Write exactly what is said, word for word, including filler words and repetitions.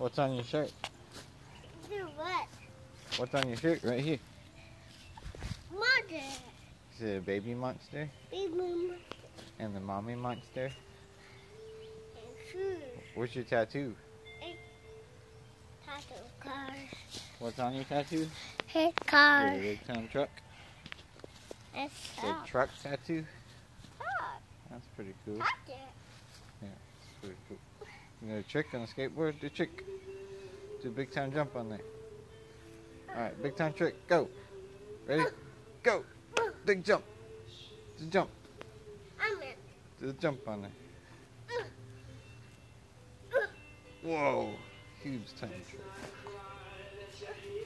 What's on your shirt? Do what? What's on your shirt right here? Mother. Is it a baby monster? Baby monster. And the mommy monster? And shoes. Where's your tattoo? Tattoo cars. What's on your tattoo? His Is car. it a big time truck? It's Is it a truck tattoo? truck. That's pretty cool. Tattoo. Yeah, it's pretty cool. You know a trick on a skateboard? Do a trick. Do a big time jump on there. Alright, big time trick. Go. Ready? Go. Big jump. Do the jump. I'm in. Do the jump on there. Whoa. Huge time trick.